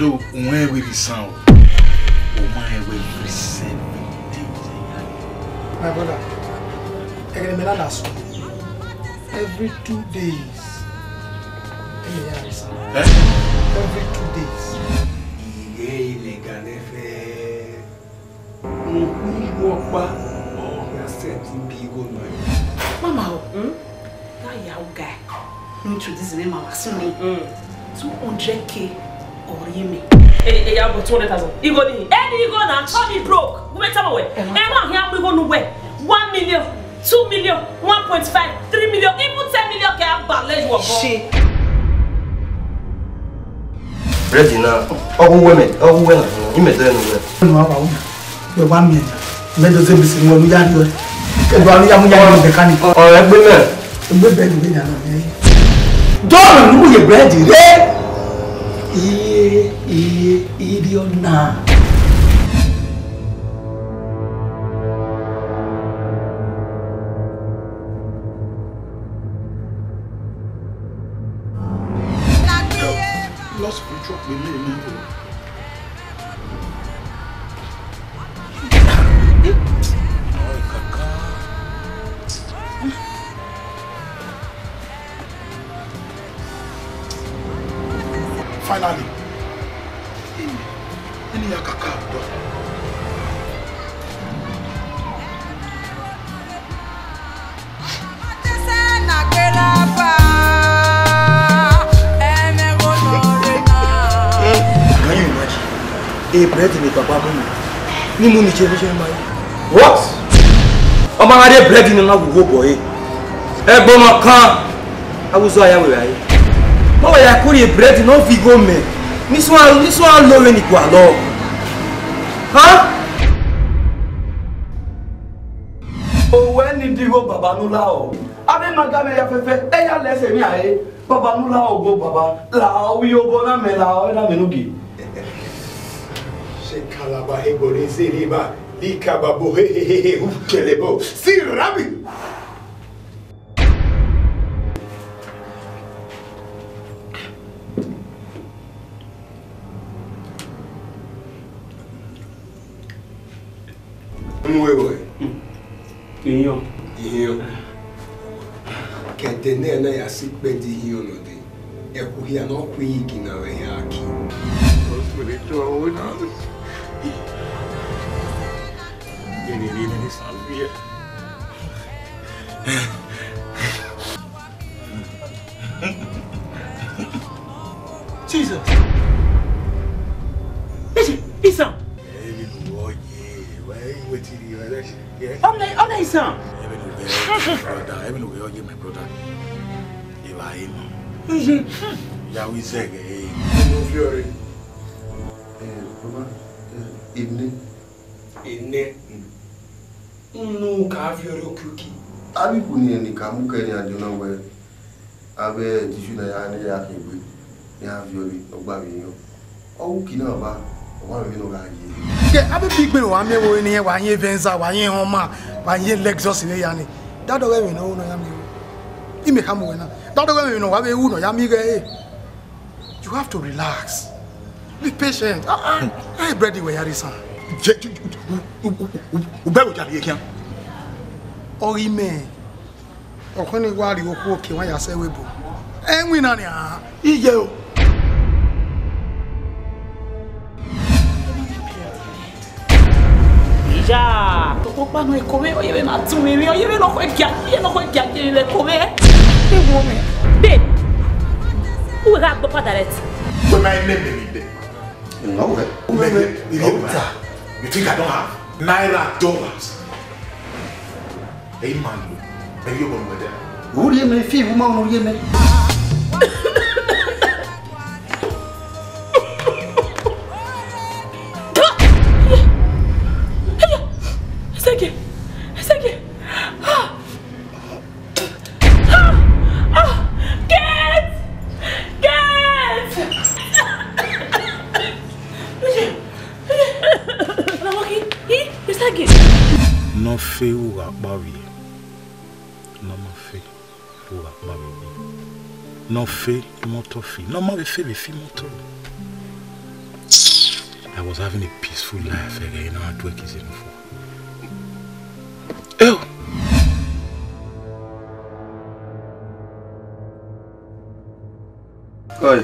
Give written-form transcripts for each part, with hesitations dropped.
Although when we sound, my way every 7 days. My brother, every 2 days. Every 2 days. Mama, that young guy introduced me, Mama, so me 200K or me. Hey, I got 200,000. You go in. Any you go now, turn me broke. Who went away? And now here we go nowhere. 1 million, 2 million, 1.5, 3 million, even 10 million can balance your shit. Ready now. Oh, women. You may tell me. The 1 million. Let us say, when we are here. Oh, Ebony. Don't know your bread, idiot now. Lost spiritual belief. Finally, any yakaka. Can you imagine? A bread in a papa money. Ni money generation man. What? O ma dey bread in na go boy. Egbo mo kan. Awuzo aya we aye. Mo ya kuri bread no fi go me. This one low when equal law. Huh? Oh, when did you go Baba Nulao? I mean, Madame Yafefe, they are less than me. Baba Nulao go Baba. Lao, we obona me lao, and I'm Menugi. Shekalaba Ebony Zeriba, Likababu, Kelebo, see Rabbi. Iyo. Kete na ya sikbe di hiyo no de. Eku hia no ku yiki na we ya aki. Spiritual wona. Ni salvia. Jesus. Isa. I'm Isa. Even we my brother. Yeah, we say, Fury. Evening. No, Fury cookie. Abi kuni ni kamuka ni aduna we. Abe tishu na ya ne ya kegbe. Ya Fury ogbabi yo. O kina ba. Wa mi no ga yi. Ke abi big me wa me wo ni wa yin Venza wa yin Homa wa yin Lexus ni ya ni. That way we know no ya mi. Ime come we na. That way we know wa be wu no ya mi ge. You have to relax. Be patient. I ready we yari san. Ubego jale kian. Ori me. Okoni wa ri oku oke wa ya se webo. Enwi na ni a. Ije o. Já, tô para não comer, eu ia na tumir, eu ia não foi que aqui, não foi que aqui ele comer. Que homem. Bem. O rabo para dar it. We might name them. No we. You think I don't have Naira dollars? Hey man, maybe you're going with them. Who you me fi woman who you me? No fe ou akbawi. No ma fe ou akbawi. No fe moto fi. No ma fe be fi moto. I was having a peaceful life again. You know, hard work is enough for. Oh! Oi.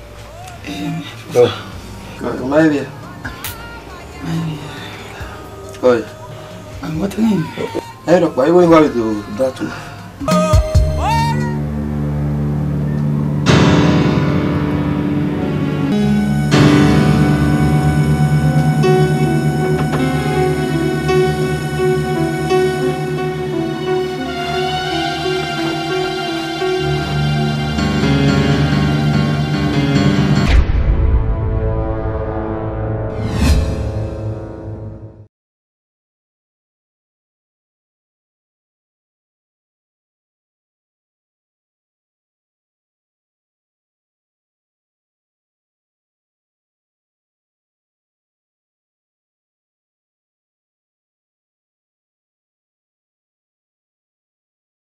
Maybe. Oi. I'm watching him. I don't know why you want to do that too.